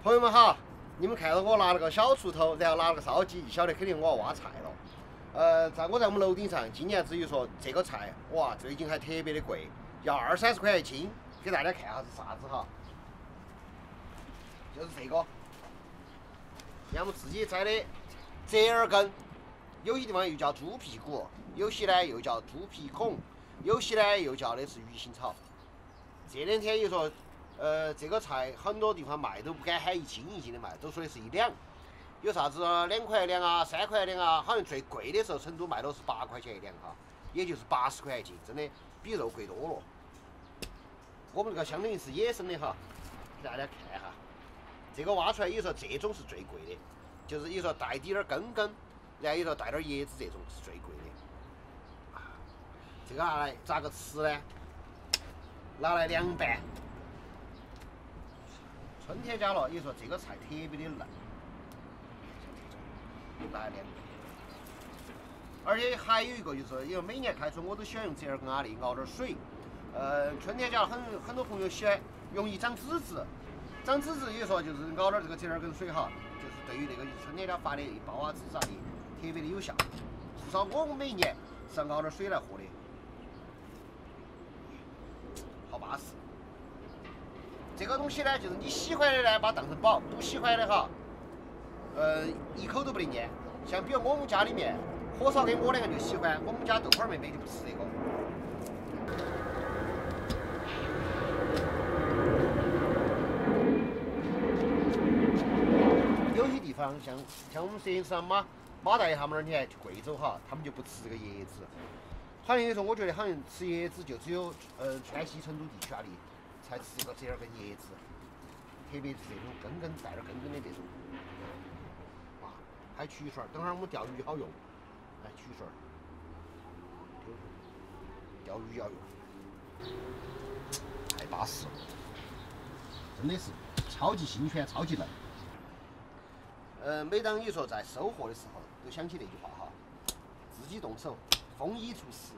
朋友们好，你们看到我拿了个小锄头，然后拿了个烧鸡，晓得肯定我要挖菜了。在我们楼顶上，今年至于说这个菜，哇，最近还特别的贵，要20-30块一斤。给大家看下是啥子哈，就是这个，我们自己摘的折耳根，有些地方又叫猪屁股，有些呢又叫猪皮孔，有些呢又叫的是鱼腥草。这两天又说，这个菜很多地方卖都不敢喊1斤1斤的卖，都说的是1两。有啥子2块1两啊，3块1两啊，好像最贵的时候成都卖到是8块钱1两哈，也就是80块一斤，真的比肉贵多了。我们这个相当于是野生的哈，给大家看哈，这个挖出来有时候这种是最贵的，就是有时候带点根，然后有时候带点叶子，这种是最贵的。这个拿来咋个吃呢？拿来凉拌。春天家了，有时候这个菜特别的嫩，拿来凉拌。而且还有一个就是，因为每年开春我都喜欢用折耳根蛤蜊熬点水。春天家很多朋友喜欢容易长籽子，长籽子有时候就是熬点这个折耳根水哈，就是对于那个春天家发的包啊、籽啊的特别的有效。至少我们每一年是要熬点水来喝的，好巴适。这个东西呢，就是你喜欢的呢，把它当成宝；不喜欢的哈，一口都不得咽。像比如我们家里面，火烧跟我两个就喜欢，我们家豆花妹妹就不吃这个。有些地方像我们摄影师马大爷他们那儿，你看去贵州哈，他们就不吃这个椰子。好像有时候我觉得好像吃椰子就只有川西成都地区那里才吃这个折耳根椰子，特别是这种带点根的这种。哇，还取水儿，等会儿我们钓鱼好用，来取水儿，钓鱼要用，太巴适了，真的是超级新鲜，超级嫩。每当你说在收获的时候，都想起那句话哈，自己动手，丰衣足食。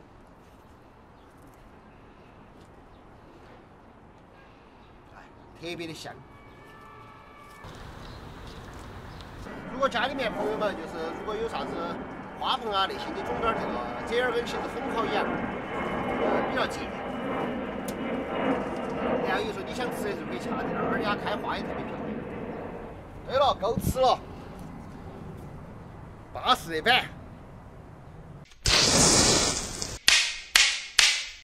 特别的香。如果家里面朋友们就是如果有啥子花盆啊那些，你种点这个折耳根其实很好养，比较贱。然后有时候你想吃的时候可以掐点儿，而且它开花也特别漂亮。对了，够吃了，巴适的板。